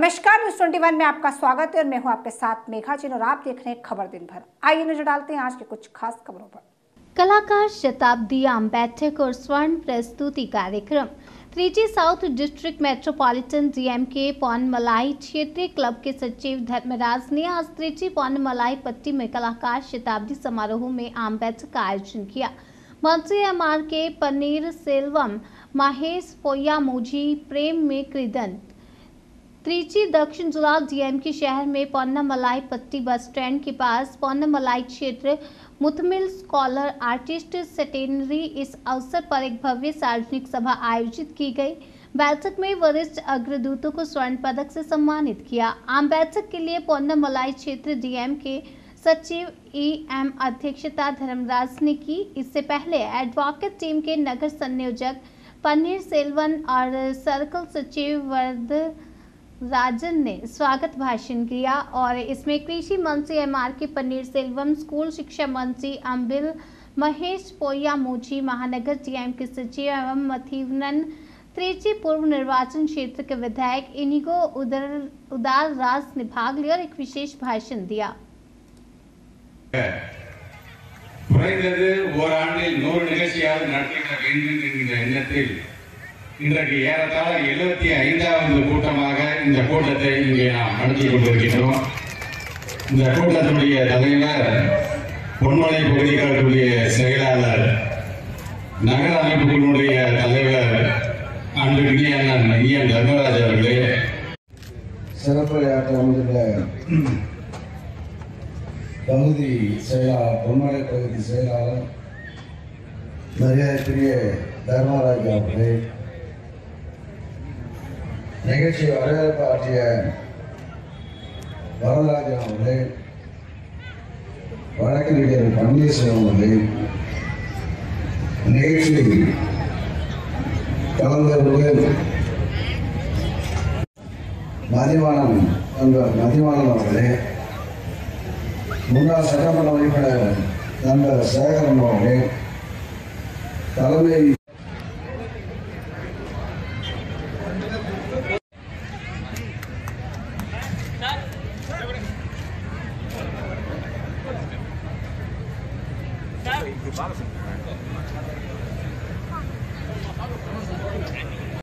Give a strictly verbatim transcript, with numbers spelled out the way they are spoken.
नमस्कार, न्यूज़ इक्कीस में आपका स्वागत है और मैं हूं आपके साथ मेघा जिन और आप देख रहे हैं खबर दिन भर। आइए नजर डालते हैं आज के कुछ खास खबरों पर। कलाकार शताब्दी आम बैठक और स्वर्ण प्रस्तुति कार्यक्रम। Trichy south district metropolitan DMK Ponmalai क्षेत्रीय क्लब के सचिव धर्मराज ने आज त्रिची पौनमलाई पट्टी में कलाकार शताब्दी समारोह में आम बैठक का आयोजन किया। मंत्री एमआर के पनीर सेल्वम, महेश पोयामोजी, प्रेम में कृदन त्रिची दक्षिण जिला डीएमके शहर में पौनमलाई पट्टी बस स्टैंड के पास पौनमलाई क्षेत्र मुथमिल स्कॉलर आर्टिस्ट सेटेनरी। इस अवसर पर एक भव्य सार्वजनिक सभा आयोजित की गई। बैठक में वरिष्ठ अग्रदूतों को स्वर्ण पदक से सम्मानित किया। आम बैठक के लिए पौनमलाई क्षेत्र डीएमके सचिव ई एम अध्यक्षता धर्मराज ने की। इससे पहले एडवोकेट टीम के नगर संयोजक पनीर सेल्वन और सर्कल सचिव वर्द राजन ने स्वागत भाषण किया और इसमें कृषि मंत्री एमआर के पनीर सेल्वम, स्कूल शिक्षा मंत्री अम्बिल, महेश पोयामोजी, महानगर डीएम के सचिव एवं मथिवनन, त्रिची पूर्व निर्वाचन क्षेत्र के विधायक इनिगो उदर उदार राज ने भाग लिया और एक विशेष भाषण दिया। இன்றைக்கு ஏறத்தாழ எழுபத்தி ஐந்தாவது கூட்டமாக இந்த கூட்டத்தை இங்கே நாம் நடத்தி கொண்டிருக்கின்றோம். இந்த கூட்டத்தினுடைய தலைவர், பொன்மலை பகுதிகளுடைய செயலாளர், நகர அமைப்புகளுடைய தலைவர் அன்புக்குரிய அண்ணன் இ எம் தர்மராஜ் அவர்களே, சிறப்புரையாற்ற வந்துள்ள பகுதி செயலாளர், பொன்மலை பகுதி செயலாளர் மரியாதைக்குரிய தர்மராஜ் அவர்களே, நிகழ்ச்சி வரவேற்பு ஆற்றிய வரதராஜன் அவர்களே, வழக்கறிஞர் பன்னீர்செல்வம் அவர்களே, நிகழ்ச்சி கலந்தவர்கள் மதிவாணன் நண்பர் மதிவாணன் அவர்களே, முன்னாள் சட்டமன்ற உறுப்பினர் நண்பர் சேகரன் அவர்களே, தலைமை Bala